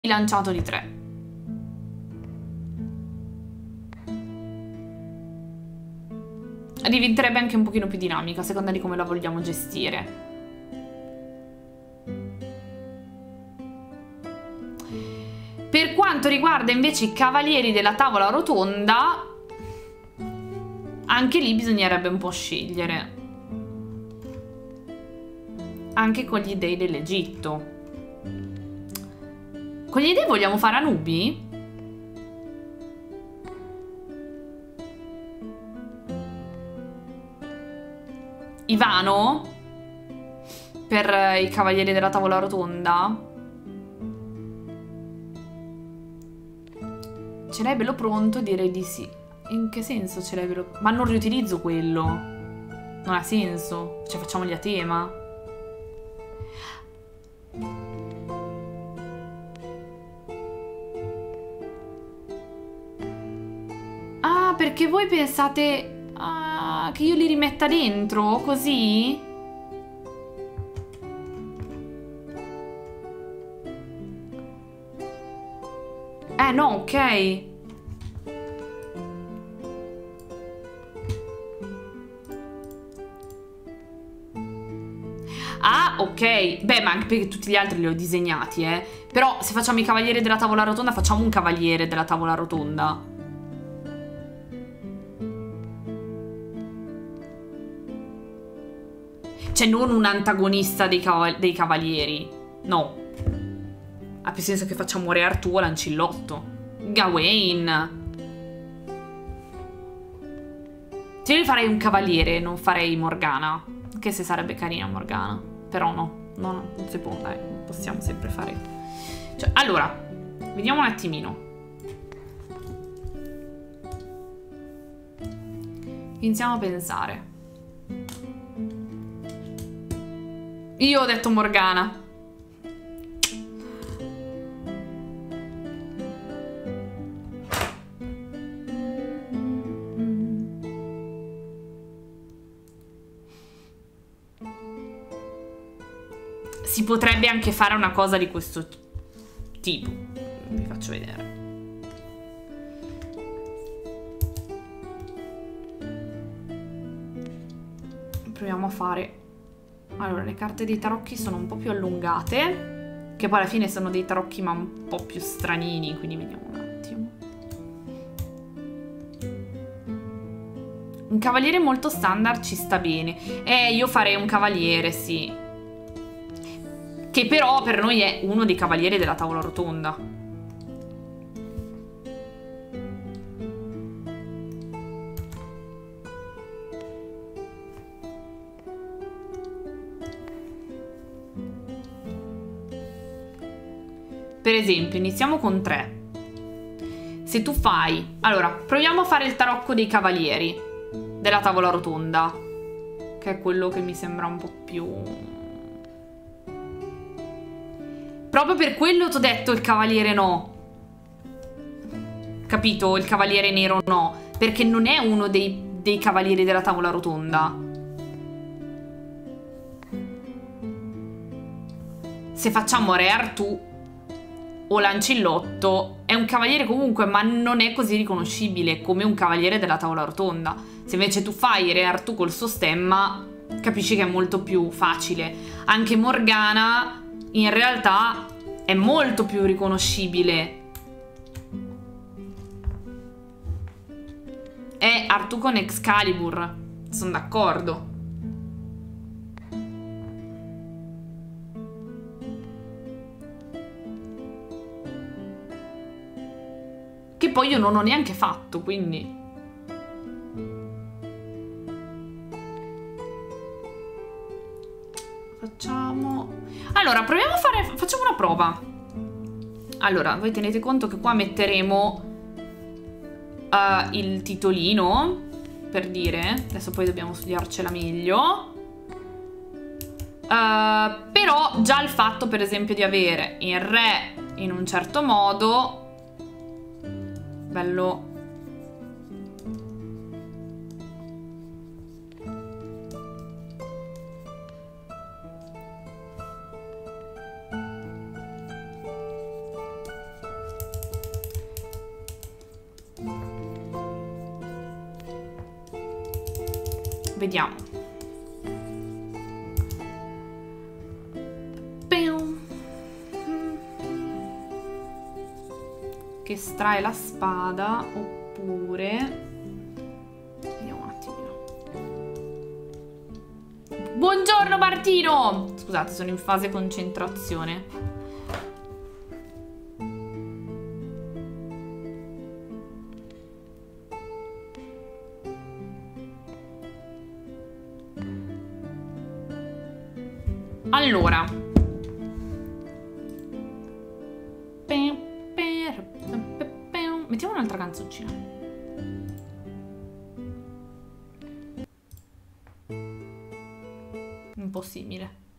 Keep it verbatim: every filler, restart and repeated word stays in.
Lanciato di tre. Diventerebbe anche un pochino più dinamica, a seconda di come la vogliamo gestire. Per quanto riguarda invece i cavalieri della tavola rotonda, anche lì bisognerebbe un po' scegliere. Anche con gli dei dell'Egitto. Con gli dei vogliamo fare Anubi? Ivano? Per i cavalieri della tavola rotonda? Ce l'hai bello pronto? Direi di sì. In che senso ce l'hai bello? Ma non riutilizzo quello. Non ha senso. Cioè facciamoli a tema. Ah, perché voi pensate ah, che io li rimetta dentro? Così? Eh no, ok. Ah, ok. Beh, ma anche perché tutti gli altri li ho disegnati, eh. Però se facciamo i cavalieri della tavola rotonda, facciamo un cavaliere della tavola rotonda. Cioè, non un antagonista dei, cav dei cavalieri. No. Ha più senso che facciamo Re Artù o Lancillotto. Gawain. Se io farei un cavaliere, non farei Morgana. Che se sarebbe carina Morgana. Però no. No, no, non si può. Dai, possiamo sempre fare. Cioè, allora, vediamo un attimino. Iniziamo a pensare. Io ho detto Morgana. Si potrebbe anche fare una cosa di questo tipo. Vi faccio vedere. Proviamo a fare. Allora, le carte dei tarocchi sono un po' più allungate, che poi alla fine sono dei tarocchi ma un po' più stranini, quindi vediamo un attimo. Un cavaliere molto standard ci sta bene. Eh, io farei un cavaliere, sì. Che però per noi è uno dei cavalieri della tavola rotonda. Per esempio, iniziamo con tre. Se tu fai... Allora, proviamo a fare il tarocco dei cavalieri della tavola rotonda, che è quello che mi sembra un po' più... Proprio per quello ti ho detto il cavaliere no. Capito? Il cavaliere nero no. Perché non è uno dei, dei cavalieri della tavola rotonda. Se facciamo Re Artù o Lancillotto è un cavaliere comunque, ma non è così riconoscibile come un cavaliere della tavola rotonda. Se invece tu fai Re Artù col suo stemma, capisci che è molto più facile. Anche Morgana in realtà è molto più riconoscibile. È Artù con Excalibur, sono d'accordo. Che poi io non ho neanche fatto, quindi... Facciamo... Allora, proviamo a fare... Facciamo una prova. Allora, voi tenete conto che qua metteremo uh, il titolino, per dire. Adesso poi dobbiamo studiarcela meglio. Uh, però già il fatto, per esempio, di avere il re in un certo modo... Bello. Vediamo. Che estrae la spada, oppure... Vediamo un attimino. Buongiorno Martino! Scusate, sono in fase concentrazione. Allora... Mettiamo un'altra canzoncina. Un po' simile.